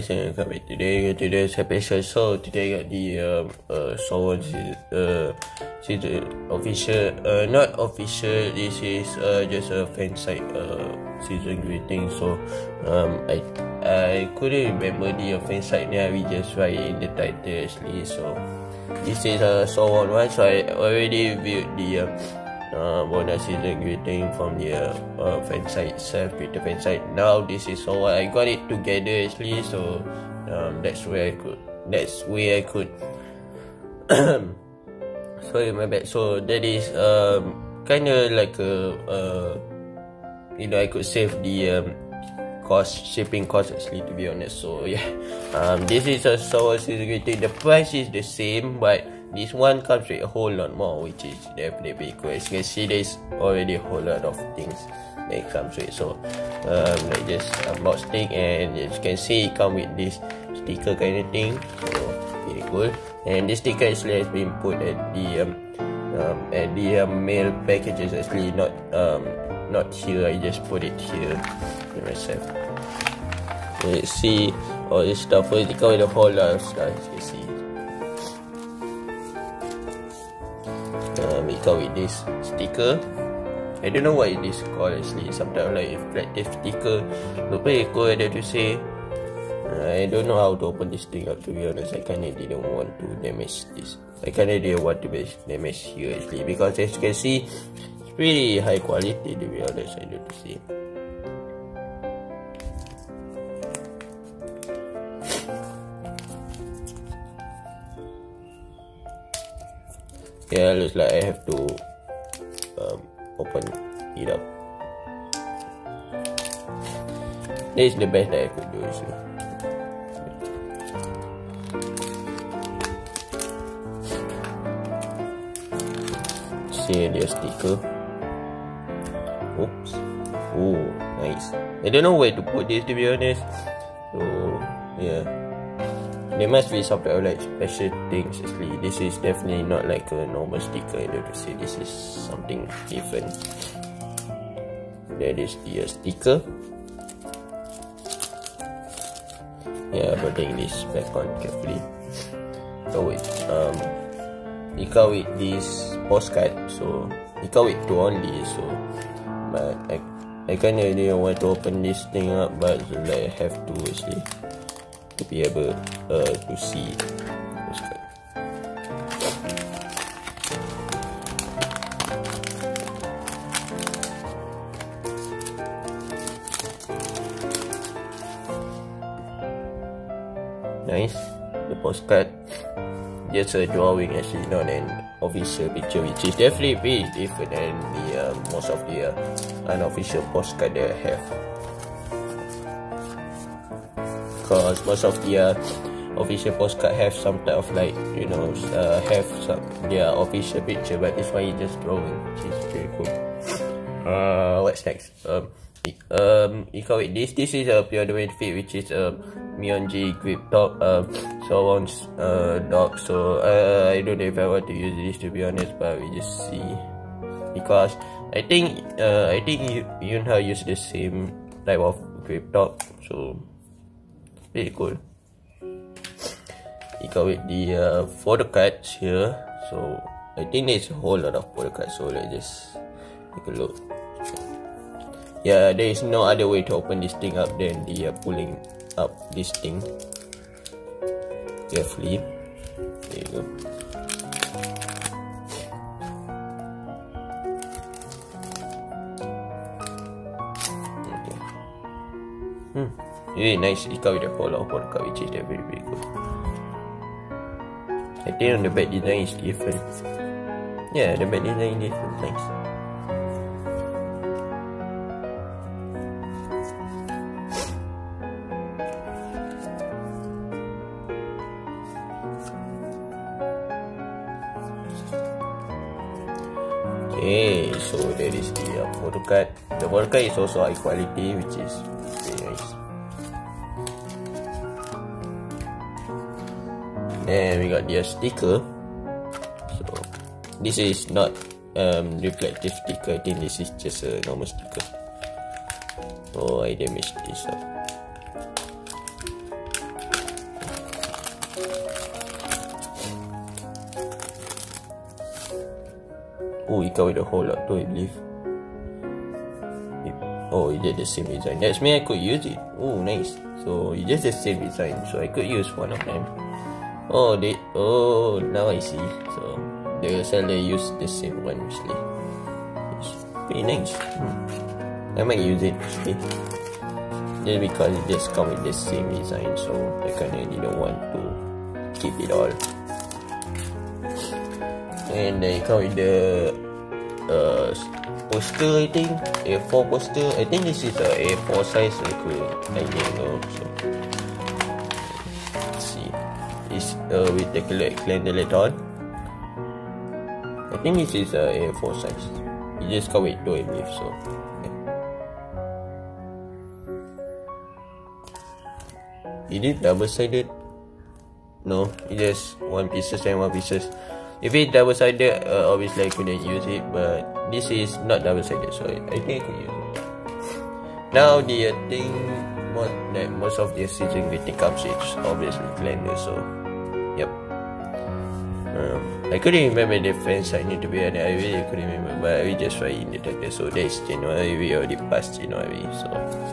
guys, and welcome back today. Today's episode. So today I got the season official, not official. This is just a fan site season greeting. So I couldn't remember the fan site now. We just write in the title actually. So this is so on one. So I already viewed the bonus season greeting from the fan site itself, Twitter fan site. Now this is all I got it together actually, so that's where I could sorry my bad. So that is kinda like I could save the shipping cost actually, to be honest. So yeah, this is a Star Wars season greeting. The price is the same, but this one comes with a whole lot more, which is definitely cool. As you can see, there's already a whole lot of things that it comes with. So like just unbox thing, and as you can see, it comes with this sticker kind of thing. So really cool. And this sticker actually has been put at the mail packages actually, not here. I just put it here myself. Let's see all this stuff. It comes with a whole lot of stuff, as you can see. It comes with this sticker. I don't know what it is called actually. Sometimes like reflective sticker. Look very cool, I have to say. I don't know how to open this thing up, to be honest. I kinda didn't want to damage this. I kinda didn't want to damage here actually, because as you can see, it's pretty high quality, to be honest. I have to say. Yeah, looks like I have to open it up. This is the best that I could do actually. See the sticker. Oops. Oh, nice. I don't know where to put this, to be honest. So yeah. There must be some like special things actually. This is definitely not like a normal sticker. I have to say, this is something different. That is the sticker. Yeah, putting this back on carefully. So it come with this postcard. So it come with two only. So but I kinda didn't want to open this thing up, but I have to actually, to be able to see this card. Nice. The postcard, just a drawing actually, not an official picture, which is definitely very different than the most of the unofficial postcard that I have. Because most of the official postcard have some type of like, have some their official picture, but this one is just drawing, which is very cool. What's next? It comes with this. This is a pure benefit, which is Mionji grip top, Sauron's dog. So I don't know if I want to use this, to be honest, but we just see, because I think Yunha use the same type of grip top, so really cool. It comes with the photo cards here. So I think there's a whole lot of photo cards, so let's just take a look. Yeah, there is no other way to open this thing up than the pulling up this thing carefully. There you go. Okay. Really nice. It comes with a whole lot of photo card, which is very good. I think on the back design is different. Yeah, the back design is different. Nice. Okay, so that is the photo card. The photo card is also high quality, which is very nice. Then we got the sticker. So this is not reflective sticker. I think this is just a normal sticker. Oh, I damaged this up. Oh, it come with a whole lot too, I believe. Oh, it did the same design. That's me, I could use it. Oh, nice. So it's just the same design, so I could use one of them. Oh, now I see. So the seller used the same one actually. It's pretty nice. I might use it actually. Just because it just come with the same design, so I kinda didn't want to keep it all. And they come with the poster, I think A4 poster. I think this is a A4 size, like I didn't know. So let's see, it's with the calendar later on. I think this is a A4 size. It just come with two, I believe. So yeah. Is it double-sided? No, it's just one pieces and one pieces. If it's double-sided, obviously I couldn't use it, but this is not double-sided, so I think I could use it. Now the thing that most of the season greeting comes is obviously calendar, so yep. I couldn't remember the fence I need to be on. I really couldn't remember, but we just try in the title. So that's January, we already passed January, so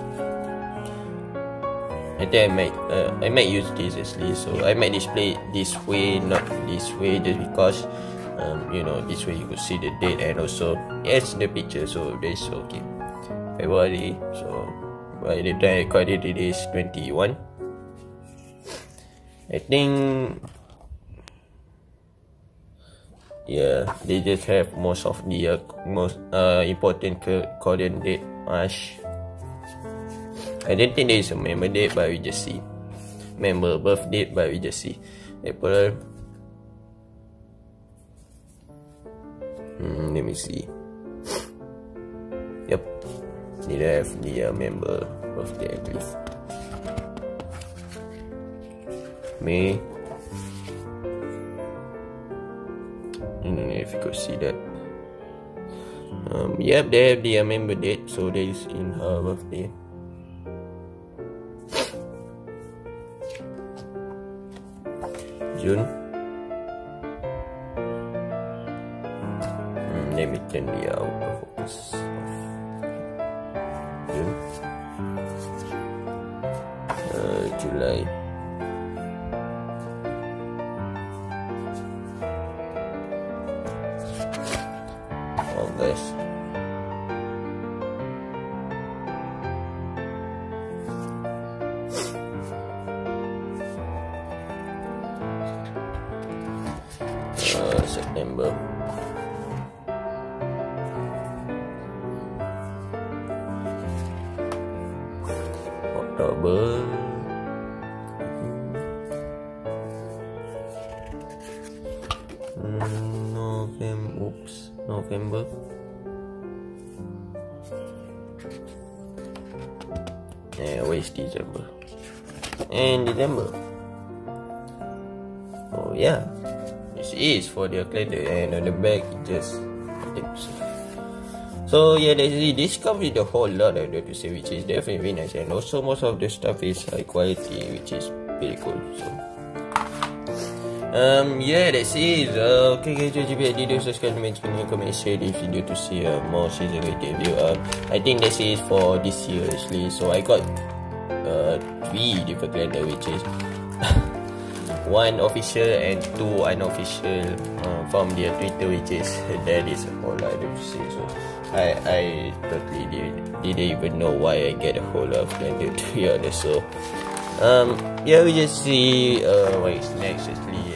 I think I might use this actually. So I might display it this way, not this way, just because you know, this way you could see the date and also yes, the picture, so that's okay. February, so by the time I recorded it is 21. I think yeah, they just have most of the most important Korean date March. I don't think there is a member date, but we just see. Member birth date, but we just see. April. Let me see. Yep. They have the member birthday, I believe. May. I don't know if you could see that. Yep, they have the member date, so that is in her birthday. June. Let me turn the autofocus off. June. July. August. September. October. November. Where's December? And December. Oh yeah. This is for their calendar, and on the back it just tips. So yeah, this comes with a whole lot I have to say, which is definitely nice, and also most of the stuff is high quality, which is pretty cool. So yeah, that's it. Okay guys, if you like the video, subscribe, comment, share this video to see more season greeting review. I think this is for this year actually. So I got 3 different calendar, which is one official and 2 unofficial from their Twitter, which is that is all I have to say. So I totally didn't even know why I get a whole lot of calendar, to be honest. So yeah, we just see what is next actually.